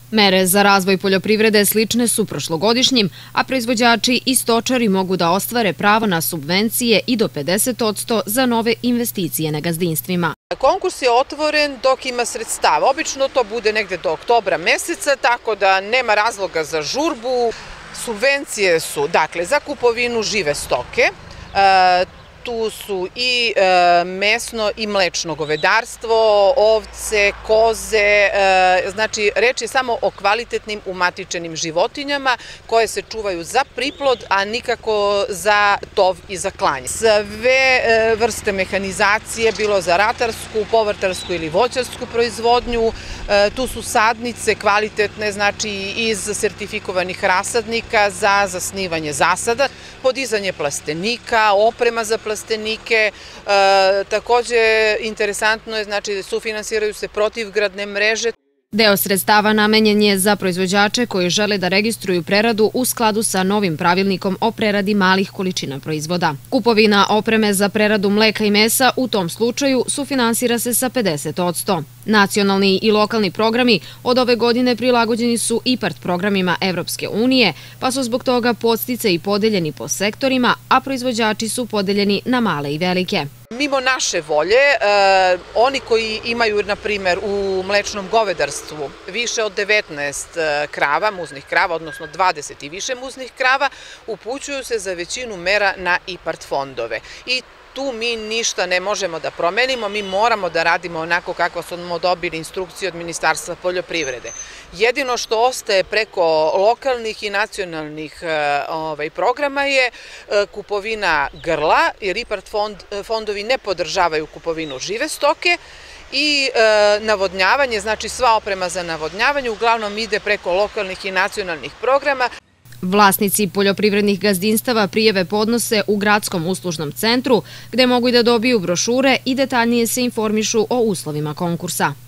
Mere za razvoj poljoprivrede slične su prošlogodišnjim, a proizvođači i stočari mogu da ostvare pravo na subvencije i do 50% za nove investicije na gazdinstvima. Konkurs je otvoren dok ima sredstava. Obično to bude negde do oktobra meseca, tako da nema razloga za žurbu. Subvencije su, dakle, za kupovinu žive stoke, tu su i mesno i mlečno govedarstvo, ovce, koze, znači reč je samo o kvalitetnim umatičenim životinjama koje se čuvaju za priplod, a nikako za tov i za klanje. Sve vrste mehanizacije, bilo za ratarsku, povrtarsku ili voćarsku proizvodnju, tu su sadnice kvalitetne, znači iz sertifikovanih rasadnika za zasnivanje zasada, podizanje plastenika, oprema za plastenike, takođe interesantno je, znači sufinansiraju se protivgradne mreže. Deo sredstava namenjen je za proizvođače koji žele da registruju preradu u skladu sa novim pravilnikom o preradi malih količina proizvoda. Kupovina opreme za preradu mleka i mesa u tom slučaju sufinansira se sa 50%. Nacionalni i lokalni programi od ove godine prilagođeni su IPARD programima Evropske unije, pa su zbog toga podsticaji podeljeni po sektorima, a proizvođači su podeljeni na male i velike. Mimo naše volje, oni koji imaju, na primer, u mlečnom govedarstvu više od 19 krava, muznih krava, odnosno 20 i više muznih krava, upućuju se za većinu mera na IPARD fondove. I tu mi ništa ne možemo da promenimo, mi moramo da radimo onako kako smo dobili instrukcije od Ministarstva poljoprivrede. Jedino što ostaje preko lokalnih i nacionalnih programa je kupovina grla, jer IPARD fondovi ne podržavaju kupovinu žive stoke, i navodnjavanje, znači sva oprema za navodnjavanje uglavnom ide preko lokalnih i nacionalnih programa. Vlasnici poljoprivrednih gazdinstava prijave podnose u gradskom uslužnom centru, gde mogu i da dobiju brošure i detaljnije se informišu o uslovima konkursa.